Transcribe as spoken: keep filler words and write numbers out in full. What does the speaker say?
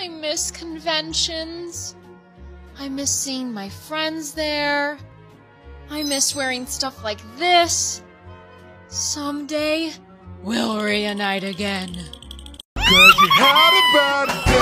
I miss conventions. I miss seeing my friends there. I miss wearing stuff like this. Someday, we'll reunite again. 'Cause you had a bad day.